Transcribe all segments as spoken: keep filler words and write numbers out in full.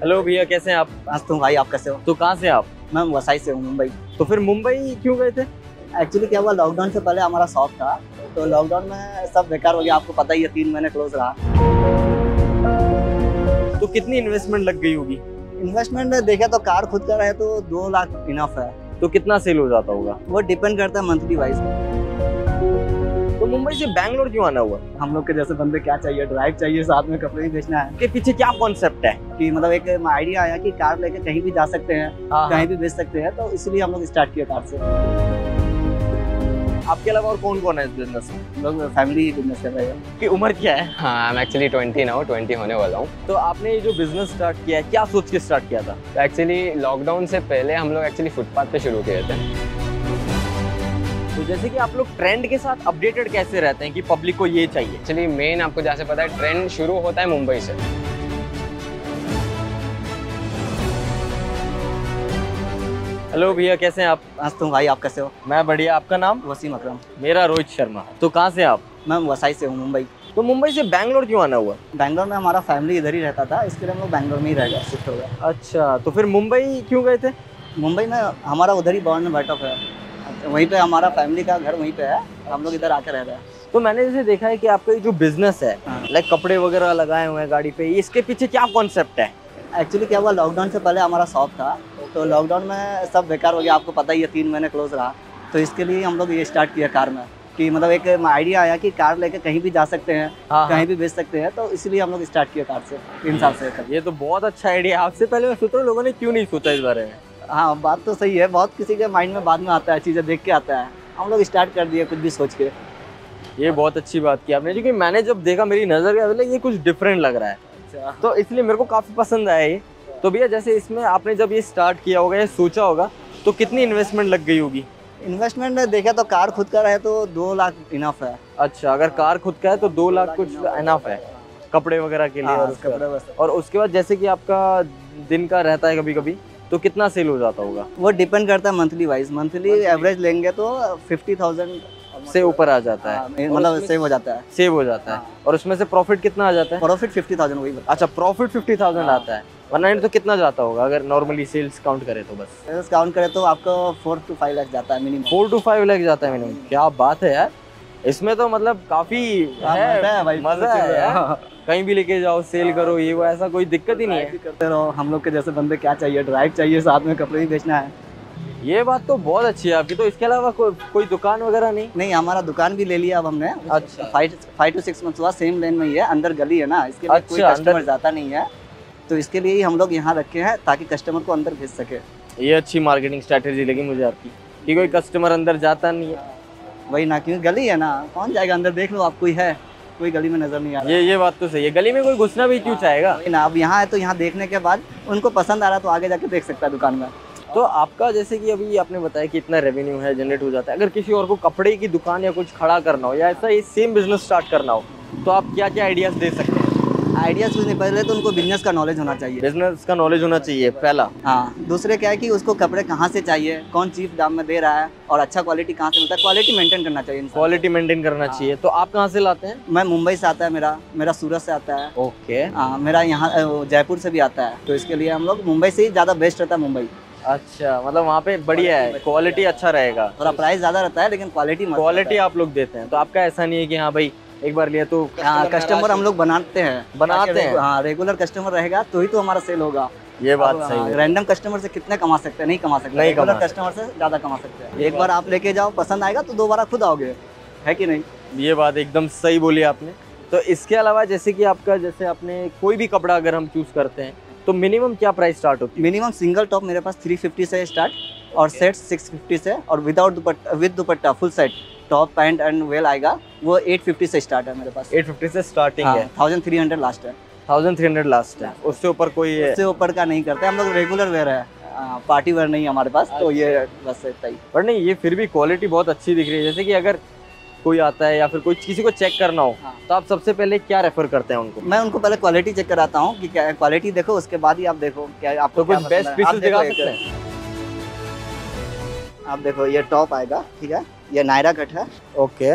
Hello भैया, कैसे हैं आप? मस्त हूँ भाई, आप कैसे हो? तो कहाँ से आप? मैं वसई से हूँ, मुंबई। तो फिर मुंबई क्यों गए थे? एक्चुअली क्या हुआ, लॉकडाउन से पहले हमारा शॉप था, तो लॉकडाउन में सब बेकार हो गया। आपको पता ही है, तीन महीने क्लोज रहा। तो कितनी इन्वेस्टमेंट लग गई होगी? इन्वेस्टमेंट देखे तो कार खुद का रहे तो दो लाख इनफ है। तो कितना सेल हो जाता होगा? वो डिपेंड करता है मंथली वाइज। तो मुंबई से बैंगलोर क्यों आना हुआ? हम लोग के जैसे बंदे क्या चाहिए, ड्राइव चाहिए, साथ में कपड़े भी बेचना है। के पीछे क्या कॉन्सेप्ट है? कि मतलब एक आइडिया आया कि कार लेके कहीं भी जा सकते हैं, हाँ, कहीं भी बेच सकते हैं, तो इसलिए हम लोग स्टार्ट किया कार से। आपके अलावा और कौन कौन है इस बिजनेस में? लोग फैमिली बिजनेस कर रहे हैं। की उम्र क्या है? हाँ, I am actually twenty now, twenty होने वाला हूँ। तो आपने ये जो बिजनेस स्टार्ट किया है, क्या सोच के स्टार्ट किया था? तो एक्चुअली लॉकडाउन से पहले हम लोग एक्चुअली फुटपाथ पे शुरू किए थे। तो जैसे कि आप लोग ट्रेंड के साथ अपडेटेड कैसे रहते हैं कि पब्लिक को ये चाहिए? एक्चुअली मेन आपको जैसे पता है, ट्रेंड शुरू होता है मुंबई से। हेलो भैया, कैसे हैं आप? मस्त हूँ भाई, आप कैसे हो? मैं बढ़िया। आपका नाम? वसीम अकरम। मेरा रोहित शर्मा। तो कहाँ से आप? मैं वसई से हूँ, मुंबई। तो मुंबई से बैंगलोर क्यों आना हुआ? बैंगलोर में हमारा फैमिली इधर ही रहता था, इसके लिए हम लोग बैंगलोर में ही रह गए, शिफ्ट हो गए। अच्छा, तो फिर मुंबई क्यों गए थे? मुंबई में हमारा उधर ही बॉर्न में बैठअप है, वहीं पे हमारा फैमिली का घर वहीं पे है, हम लोग इधर आकर रह रहे हैं। तो मैंने जैसे देखा है कि आपका ये जो बिजनेस है, लाइक कपड़े वगैरह लगाए हुए हैं गाड़ी पे, इसके पीछे क्या कॉन्सेप्ट है? एक्चुअली क्या हुआ, लॉकडाउन से पहले हमारा शॉप था, तो लॉकडाउन में सब बेकार हो गया। आपको पता ही है, तीन महीने क्लोज रहा, तो इसके लिए हम लोग ये स्टार्ट किया कार में। कि मतलब एक आइडिया आया कि कार लेके कहीं भी जा सकते हैं, हाँ, कहीं हाँ। भी बेच सकते हैं, तो इसलिए हम लोग स्टार्ट किया कार से तीन साल से। ये तो बहुत अच्छा आइडिया। आपसे पहले मैं सोच रहा हूँ लोगों ने क्यों नहीं सोचा इस बारे में। हाँ, बात तो सही है, बहुत किसी के माइंड में बाद में आता है, चीज़ें देख के आता है। हम लोग स्टार्ट कर दिए कुछ भी सोच के। ये बहुत अच्छी बात की आपने, क्योंकि मैंने जब देखा मेरी नज़र गया, बोले ये कुछ डिफरेंट लग रहा है, अच्छा। तो इसलिए मेरे को काफ़ी पसंद आया ये। तो भैया, जैसे इसमें आपने जब ये स्टार्ट किया होगा, ये सोचा होगा, तो कितनी इन्वेस्टमेंट लग गई होगी? इन्वेस्टमेंट देखे तो कार खुद का रहे तो दो लाख इनफ है। अच्छा, अगर कार खुद का है तो दो लाख कुछ इनफ है कपड़े वगैरह के लिए। हाँ, और उसके कपड़े बाद बस। और उसके बाद जैसे कि आपका दिन का रहता है कभी कभी, तो कितना सेल हो जाता होगा? वो डिपेंड करता है मंथली वाइज। मंथली एवरेज लेंगे तो फिफ्टी थाउजेंड से ऊपर आ जाता है, मतलब सेव हो जाता है। सेव हो जाता है। और उसमें से प्रॉफिट कितना आ जाता है? प्रॉफिट फिफ्टी थाउजेंड वही बता। अच्छा, प्रॉफिट फिफ्टी थाउजेंड आता है, वरना तो कितना जाता होगा अगर नॉर्मली सेल्स काउंट करें तो? बस सेल्स काउंट करें तो आपको फोर टू फाइव लाख जाता है minimum. Four two five lakh जाता है मिनिमम। क्या बात है यार, इसमें तो मतलब काफी है, मजा है यार। कहीं भी लेके जाओ, सेल करो, ये वो, ऐसा कोई दिक्कत ही नहीं है। करते रहो, हम लोग के जैसे बंदे क्या चाहिए, ड्राइव चाहिए, साथ में कपड़े भी बेचना है। ये बात तो बहुत अच्छी है आपकी। तो इसके अलावा को, कोई दुकान वगैरह नहीं? नहीं, हमारा दुकान भी ले लिया अब हमने। अच्छा। Five five two six months हुआ, सेम लेन में ही है, अंदर गली है ना, इसके लिए कोई अच्छा, कस्टमर अंदर- जाता नहीं है, तो इसके लिए ही हम लोग यहाँ रखे हैं ताकि कस्टमर को अंदर भेज सके। ये अच्छी मार्केटिंग स्ट्रैटेजी लगी मुझे आपकी, कि कोई कस्टमर अंदर जाता नहीं है। वही ना, क्योंकि गली है ना, कौन जाएगा अंदर? देख लो आप, कोई है, कोई गली में नजर नहीं आ रहा। ये ये बात तो सही है, गली में कोई घुसना भी क्यों चाहेगा? वही ना, अब यहाँ है तो यहाँ देखने के बाद उनको पसंद आ रहा तो आगे जाके देख सकता है दुकान में। तो आपका जैसे कि अभी आपने बताया कि इतना रेवेन्यू है, जनरेट हो जाता है, अगर किसी और को कपड़े की दुकान या कुछ खड़ा करना हो, या ऐसा ये सेम बिजनेस स्टार्ट करना हो, तो आप क्या क्या आइडियाज दे सकते हैं? आइडियाज कुछ नहीं, पहले तो उनको बिजनेस का नॉलेज होना चाहिए। बिजनेस का नॉलेज होना चाहिए पहला। हाँ, दूसरे क्या है कि उसको कपड़े कहाँ से चाहिए, कौन चीप दाम में दे रहा है, और अच्छा क्वालिटी कहाँ से मिलता है, क्वालिटी मेंटेन करना चाहिए। क्वालिटी मेंटेन करना चाहिए। तो आप कहाँ से लाते हैं? मैं मुंबई से आता है मेरा, मेरा सूरत से आता है। ओके। हाँ, मेरा यहाँ जयपुर से भी आता है, तो इसके लिए हम लोग मुंबई से ही ज़्यादा बेस्ट रहता है, मुंबई। अच्छा, मतलब वहाँ पे बढ़िया है, क्वालिटी अच्छा रहेगा। थोड़ा प्राइस ज़्यादा रहता है लेकिन क्वालिटी क्वालिटी आप लोग देते हैं, तो आपका ऐसा नहीं है कि हाँ भाई एक बार लिया तो। हाँ, कस्टमर हम लोग बनाते हैं बनाते हैं। हाँ, रेगुलर कस्टमर रहेगा तो ही तो हमारा सेल होगा। ये बात सही है। रैंडम कस्टमर से कितने कमा सकते हैं? नहीं कमा सकते। नहीं रेगुलर कमा कस्टमर से ज़्यादा कमा सकते हैं। एक बार आप लेके जाओ, पसंद आएगा तो दोबारा खुद आओगे, है कि नहीं? ये बात एकदम सही बोली आपने। तो इसके अलावा जैसे कि आपका, जैसे आपने कोई भी कपड़ा अगर हम चूज करते हैं तो मिनिमम क्या प्राइस स्टार्ट होती है? मिनिमम सिंगल टॉप मेरे पास थ्री फिफ्टी से स्टार्ट, और सेट सिक्स फिफ्टी से, और without dupatta, with dupatta full set top pant and well आएगा, वो एट फिफ्टी से स्टार्ट है मेरे पास। एट फिफ्टी से स्टार्टिंग है, थाउजेंड थ्री हंड्रेड लास्ट है। थाउजेंड थ्री हंड्रेड लास्ट है, उससे ऊपर कोई? उससे ऊपर का नहीं करते हम लोग, रेगुलर वेयर है, पार्टी वेयर नहीं हमारे पास, तो ये बस इतना ही। पर नहीं, ये फिर भी क्वालिटी बहुत अच्छी दिख रही है। जैसे कि अगर कोई आता है या फिर कोई किसी को चेक करना हो, हाँ। तो आप सबसे पहले क्या रेफर करते हैं उनको? मैं उनको पहले क्वालिटी चेक कराता हूँ कि क्या क्वालिटी देखो, उसके बाद ही आप देखो क्या आपको तो कुछ क्या बेस्ट पसंद है। आप पीसेस दिखा देखो सकते एक- हैं? आप देखो, ये टॉप आएगा, ठीक है, ये नायरा कट है, ओके।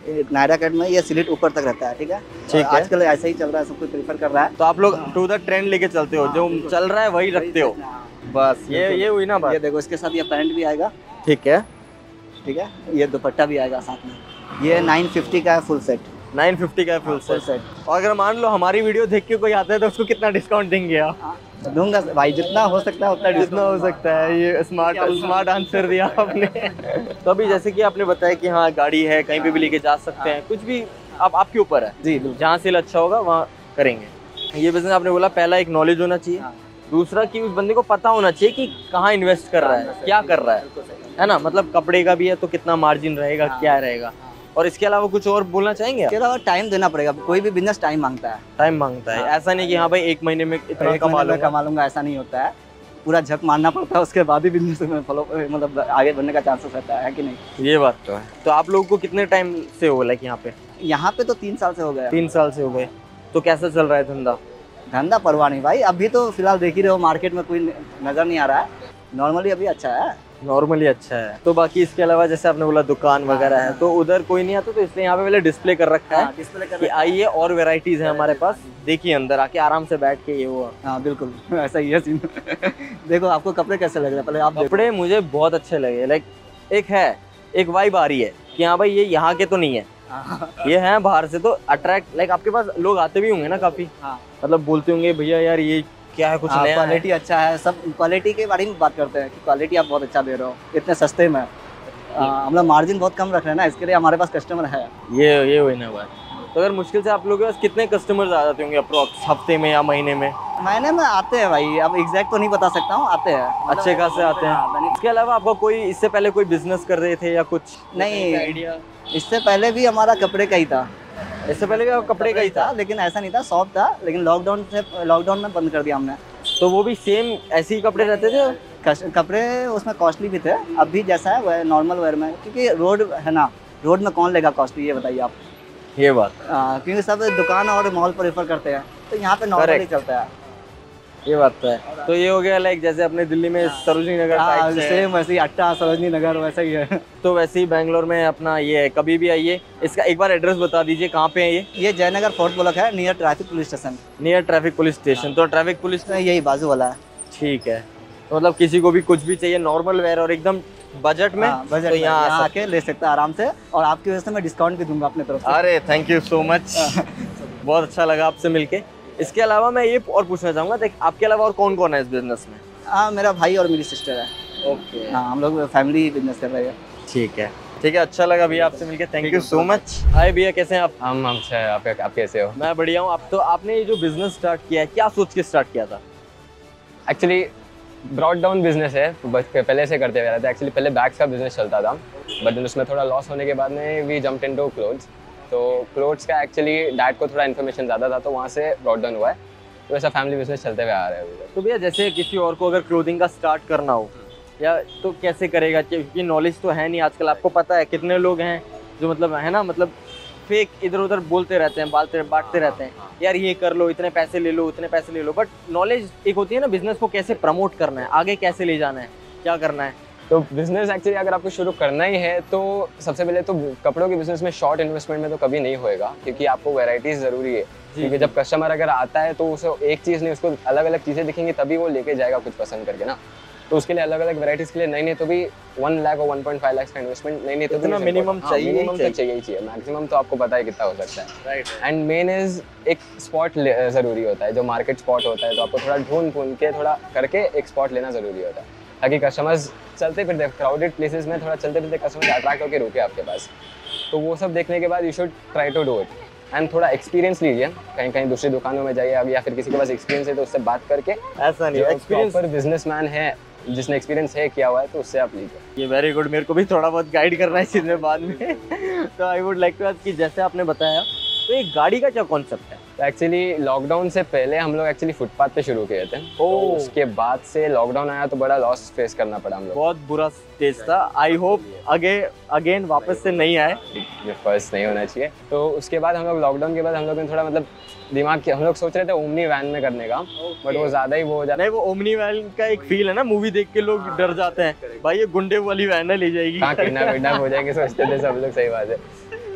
नायरा कट में ये स्लिट ऊपर तक रहता है, ठीक है। ठीक और है। आजकल ऐसा ही चल रहा है, सब कोई प्रीफर कर रहा है। तो आप लोग टू द ट्रेंड लेके चलते हो, जो चल रहा है वही रखते हो, बस ये ये हुई ना ये बात। देखो, इसके साथ ये पैंट भी आएगा, ठीक है, ठीक है। ये दुपट्टा भी आएगा साथ में। ये नाइन फिफ्टी का है फुल सेट। नाइन फिफ्टी का फुल फुल सेट। सेट और अगर मान लो हमारी वीडियो देख के कोई आता है तो उसको कितना डिस्काउंट देंगे आप? दूंगा भाई, जितना हो सकता है उतना जितना हो सकता है। ये स्मार्ट स्मार्ट आंसर दिया आपने। तो अभी जैसे कि आपने बताया कि हाँ गाड़ी है, कहीं पे भी लेके जा सकते हैं, कुछ भी आप आपके ऊपर है जी। जहाँ सेल अच्छा होगा वहाँ करेंगे। ये बिजनेस आपने बोला, पहला एक नॉलेज होना चाहिए, दूसरा कि उस बंदे को पता होना चाहिए कि कहाँ इन्वेस्ट कर रहा है, क्या कर रहा है, है ना। मतलब कपड़े का भी है तो कितना मार्जिन रहेगा, क्या रहेगा। और इसके अलावा कुछ और बोलना चाहेंगे आप? इसके अलावा टाइम देना पड़ेगा, कोई भी बिजनेस टाइम मांगता है। टाइम मांगता है, ऐसा नहीं कि हाँ भाई एक महीने में इतना एक कमा महीने में लूंगा। कमा लूंगा, ऐसा नहीं होता है। पूरा झक मारना पड़ता है, उसके बाद ही बिजनेस में फॉलो मतलब आगे बढ़ने का चांसेस रहता है कि नहीं। ये बात तो है। तो आप लोगों को कितने टाइम से हो लाइक यहाँ पे? यहाँ पे तो तीन साल से हो गया। तीन साल से हो गए। तो कैसा चल रहा है धंधा? धंधा परवाह नहीं भाई, अभी तो फिलहाल देख ही रहे हो, मार्केट में कोई नजर नहीं आ रहा है। नॉर्मली अभी अच्छा है, नॉर्मली अच्छा है। तो बाकी इसके अलावा जैसे आपने बोला दुकान वगैरह है, तो उधर कोई नहीं आता, तो इसलिए यहाँ पे पहले डिस्प्ले कर रखा है डिस्प्ले कर कि आइए और वेराइटीज है हमारे पास, देखिए अंदर आके आराम से बैठ के ये वो। हाँ बिल्कुल ऐसा ही है सीन। देखो आपको कपड़े कैसे लग रहे हैं, पहले आप देखो। कपड़े मुझे बहुत अच्छे लगे। लाइक एक है, एक वाइब आ रही है कि हाँ भाई ये यहाँ के तो नहीं है, हाँ, ये हैं बाहर से, तो अट्रैक्ट। लाइक आपके पास लोग आते भी होंगे ना काफी, हाँ। मतलब बोलते होंगे भैया यार ये क्या है, कुछ हाँ, नया है। क्वालिटी अच्छा है, सब क्वालिटी के बारे में बात करते हैं कि क्वालिटी आप बहुत अच्छा दे रहे हो इतने सस्ते में। आ, हम लोग मार्जिन बहुत कम रख रहे हैं ना, इसके लिए हमारे पास कस्टमर है। ये ये हुई ना बात। तो अगर मुश्किल से आप लोगों के पास कितने कस्टमर्स आ जाते होंगे अप्रोक्स, हफ्ते में या महीने में? महीने में आते हैं भाई, अब एग्जैक्ट तो नहीं बता सकता हूँ, आते हैं अच्छे खासे आते हाँ, हैं। इसके अलावा आपका कोई इससे पहले कोई बिजनेस कर रहे थे या कुछ? नहीं, आइडिया? इससे पहले भी हमारा कपड़े का ही था। इससे पहले भी आपका कपड़े का ही था? लेकिन ऐसा नहीं था, शॉप था, लेकिन लॉकडाउन से लॉकडाउन में बंद कर दिया हमने। तो वो भी सेम ऐसे ही कपड़े रहते थे? कस- कपड़े उसमें कॉस्टली भी थे, अब भी जैसा है वह नॉर्मल वेयर में, क्योंकि रोड है ना, रोड में कौन लेगा कॉस्टली, ये बताइए आप। ये बात, आ, क्योंकि सब दुकान और मॉल प्रेफर करते हैं, तो यहाँ पे नॉर्मल ही Correct. चलता है। ये बात तो है। तो ये हो गया लाइक जैसे अपने दिल्ली में सरोजनी नगर हाँ, टाइप से है। सेम वैसे ही अट्टा सरोजनी नगर वैसा ही है। तो वैसे ही बैंगलोर में अपना ये है, कभी भी आइए। इसका एक बार एड्रेस बता दीजिए, कहाँ पे है ये? ये जयनगर फोर्ट ब्लॉक है, near traffic police station. Near traffic police station. तो ट्रैफिक पुलिस, यही बाजू वाला है। ठीक है। तो मतलब किसी को भी कुछ भी चाहिए नॉर्मल वेयर और एकदम बजट में, हाँ, बजट तो में यहाँ यहाँ आ आके ले सकता है आराम से, और आपकी वजह से मैं डिस्काउंट भी दूंगा अपने तरफ से। अरे थैंक यू सो मच, बहुत अच्छा लगा आपसे मिलके। इसके अलावा मैं ये और पूछना चाहूँगा, देख आपके अलावा और कौन कौन है इस बिजनेस में? हाँ, मेरा भाई और मेरी सिस्टर है। ओके, हाँ, हम लोग फैमिली बिजनेस कर रहे हैं। ठीक है ठीक है। अच्छा लगा भैया आपसे मिलके, thank you so much. Hi भैया, कैसे हैं आप? हम हमसे आप आप कैसे हो? मैं बढ़िया हूँ। आप तो आपने ये जो बिजनेस स्टार्ट किया है, क्या सोच के स्टार्ट किया था? एक्चुअली ब्रॉड डाउन बिजनेस है, बस पहले से करते हुए रहे थे। एक्चुअली पहले बैग्स का बिजनेस चलता था, बट उसमें थोड़ा लॉस होने के बाद में वी जम्प्ड इनटू क्लोथ्स। तो क्लोथ्स का एक्चुअली डैड को थोड़ा इन्फॉर्मेशन ज़्यादा था, तो वहाँ से ब्रॉड डाउन हुआ है। तो ऐसा फैमिली बिजनेस चलते हुए आ रहा है अभी तक। तो भैया जैसे किसी और को अगर क्लोथिंग का स्टार्ट करना हो या तो कैसे करेगा? क्योंकि नॉलेज तो है नहीं आजकल, आपको पता है कितने लोग हैं जो मतलब है ना, मतलब फेक इधर उधर बोलते रहते हैं, बालते बांटते रहते हैं, यार ये कर लो, इतने पैसे ले लो, उतने पैसे ले लो। बट नॉलेज एक होती है ना, बिजनेस को कैसे प्रमोट करना है, आगे कैसे ले जाना है, क्या करना है। तो बिजनेस एक्चुअली अगर आपको शुरू करना ही है तो सबसे पहले तो कपड़ों के बिजनेस में शॉर्ट इन्वेस्टमेंट में तो कभी नहीं होएगा, क्योंकि आपको वैरायटीज ज़रूरी है। क्योंकि जब कस्टमर अगर आता है तो उसे एक चीज़ नहीं, उसको अलग अलग चीज़ें दिखेंगी तभी वो लेके जाएगा कुछ पसंद करके ना। तो उसके लिए अलग अलग वैरायटीज़ के लिए नहीं नहीं तो भी वन लाख और वन पॉइंट फाइव लाख का इन्वेस्टमेंट नहीं नहीं तो इतना minimum चाहिए ही मिनिमम तो चाहिए। चाहिए ही चाहिए। मैक्सिमम तो आपको पता है कितना हो सकता है। राइट। एंड मेन इज एक स्पॉट ज़रूरी होता है, जो मार्केट स्पॉट होता है, तो आपको थोड़ा ढूंढ ढूंढ के थोड़ा करके एक स्पॉट लेना ज़रूरी होता है, ताकि कस्टमर्स चलते फिरते क्राउडेड प्लेसेस में थोड़ा चलते फिरते कस्टमर्स अट्रैक्ट होकर रुके आपके पास। तो वो सब देखने के बाद you should try to do it and थोड़ा एक्सपीरियंस लीजिए, कहीं कहीं दूसरी दुकानों में जाइए या फिर किसी के पास एक्सपीरियंस है तो उससे बात करके, ऐसा नहीं, जो एक्सपीरियंस प्रॉपर बिजनेसमैन है जिसने एक्सपीरियंस है किया हुआ है तो उससे आप लीजिए। ये वेरी गुड। मेरे को भी थोड़ा बहुत गाइड करना है इस चीज़ में बाद में। तो I would like to ask कि जैसे आपने बताया, तो ये गाड़ी का क्या कॉन्सेप्ट है? तो एक्चुअली लॉकडाउन से पहले हम लोग एक्चुअली फुटपाथ पे शुरू किए थे। तो उसके बाद से लॉकडाउन आया तो बड़ा लॉस फेस करना पड़ा हम लोग। बहुत बुरा स्टेज था। आई होप अगे अगेन वापस से नहीं आए। ये फर्स्ट नहीं होना चाहिए। तो उसके बाद हम लोग लॉकडाउन के बाद हम लोग ने थोड़ा मतलब दिमाग किया, हम लोग सोच रहे थे ओमनी वैन में करने का, बट वो ज़्यादा ही वो हो जाता नहीं, वो ओमनी वैन का एक फील है ना, मूवी देख के लोग डर जाते हैं, भाई ये गुंडे वाली वैन है, ले जाएगी। कहाँ किडनैप विडनैप हो जाएंगे सोचते थे सब लोग। सही बात है।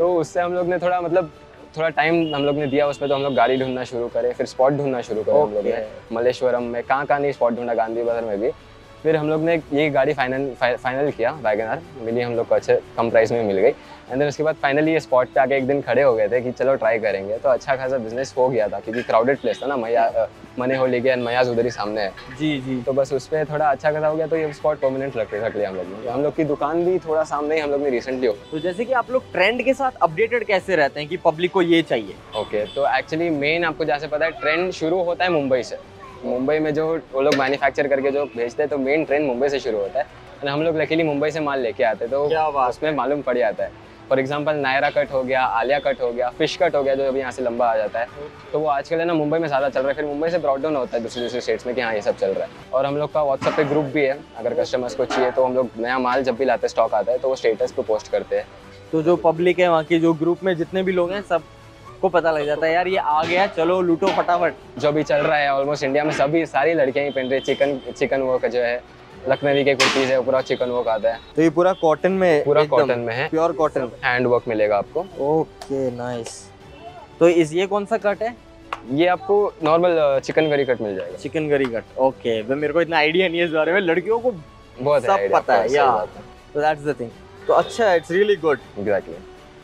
तो उससे हम लोग ने थोड़ा मतलब थोड़ा टाइम हम लोग ने दिया उसमें, तो हम लोग गाड़ी ढूंढना शुरू करे, फिर स्पॉट ढूंढना शुरू करे हम लोग ने मल्लेश्वरम में, कहाँ कहाँ नहीं स्पॉट ढूंढा, गांधी बाजार में भी। फिर हम लोग ने ये गाड़ी फाइनल फाइनल किया, वैगनआर मिली हम लोग को, अच्छे कम प्राइस में मिल गई। एंड देन उसके बाद फाइनली ये स्पॉट पे आके एक दिन खड़े हो गए थे कि चलो ट्राई करेंगे, तो अच्छा खासा बिजनेस हो गया था क्योंकि क्राउडेड प्लेस था ना, मैया मने हो लेके एंड मयाज उधर ही सामने है। जी जी। तो बस उस पर थोड़ा अच्छा खासा हो गया, तो ये स्पॉट परमानेंट रख रख लिया हम लोग ने। हम लोग की दुकान भी थोड़ा सामने ही हम लोग ने रिसेंटली हो। तो जैसे कि आप लोग ट्रेंड के साथ अपडेटेड कैसे रहते हैं कि पब्लिक को ये चाहिए? ओके, तो एक्चुअली मेन आपको जैसे पता है ट्रेंड शुरू होता है मुंबई से। मुंबई में जो वो लोग मैन्युफैक्चर करके जो भेजते हैं, तो मेन ट्रेंड मुंबई से शुरू होता है। और हम लोग लकीली मुंबई से माल लेके आते हैं, तो क्या बात, उसमें मालूम पड़ जाता है। फॉर एग्जांपल नायरा कट हो गया, आलिया कट हो गया, फिश कट हो गया, जो अभी यहाँ से लंबा आ जाता है, तो वो आजकल है ना मुंबई में ज़्यादा चल रहा है। फिर मुंबई से ब्रॉड डाउन होता है दूसरे दूसरे स्टेट्स में कि हाँ ये सब चल रहा है। और हम लोग का व्हाट्सएप पे ग्रुप भी है, अगर कस्टमर्स को चाहिए तो हम लोग नया माल जब भी लाते हैं, स्टॉक आता है, तो वो स्टेटस पे पोस्ट करते हैं। तो जो पब्लिक है वहाँ की, जो ग्रुप में जितने भी लोग हैं, सब को पता लग जाता है यार ये आ गया, चलो लूटो फटाफट। जो भी चल रहा है ऑलमोस्ट इंडिया में सभी सारी लड़कियां ही पहन रही है। चिकन चिकन वर्क जो है, लखनवी के कुर्तीज है, पूरा चिकन वर्क आता है। तो ये पूरा कॉटन में, पूरा कॉटन में है, प्योर कॉटन, हैंड वर्क मिलेगा आपको। Okay nice. तो इस ये कौन सा कट है? ये आपको नॉर्मल चिकन करी कट मिल जाएगा। Chicken curry cut, okay. तो मेरे को इतना आइडिया नहीं है इस बारे में, लड़कियों को बहुत सब पता है यार, तो दैट्स द थिंग। तो अच्छा, इट्स रियली गुड। एग्जैक्टली।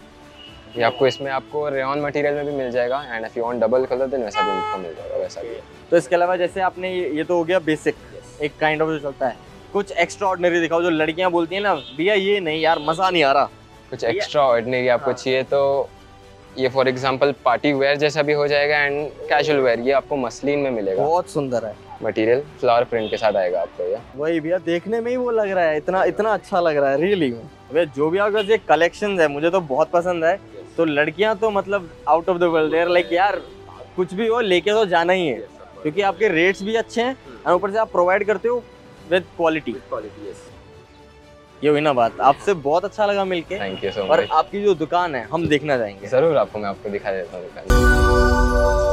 ये आपको इसमें आपको रेयॉन मटेरियल में भी मिल जाएगा, and if you want double colour then वैसा भी आपको मिल जाएगा, वैसा भी है। तो इसके अलावा जैसे आपने ये, ये तो हो गया बेसिक, एक काइंड ऑफ जो चलता है, कुछ एक्स्ट्रा ऑर्डिनरी दिखाओ जो लड़कियां बोलती हैं ना भैया ये नहीं यार मजा नहीं आ रहा। कुछ एक्स्ट्रा ऑर्डिनरी आपको हाँ। चाहिए तो ये फॉर एग्जांपल पार्टी वेयर जैसा भी हो जाएगा, एंड कैजुअल वेयर ये आपको मसलिन में मिलेगा। बहुत सुंदर है मटेरियल, फ्लावर प्रिंट के साथ आएगा आपको ये। वही भैया, देखने में ही वो लग रहा है, इतना इतना अच्छा लग रहा है रियली। भैया जो भी आपका ये कलेक्शन है मुझे तो बहुत पसंद है। तो लड़कियां तो मतलब out of the world, they're like यार कुछ भी हो लेके तो जाना ही है, क्योंकि आपके रेट्स भी अच्छे हैं और ऊपर से आप प्रोवाइड करते हो विद क्वालिटी। Quality yes. ये हुई ना बात। आपसे बहुत अच्छा लगा मिलके, थैंक यू सो और मच। आपकी जो दुकान है हम देखना चाहेंगे। जरूर आपको मैं आपको दिखा देता हूँ दुकान।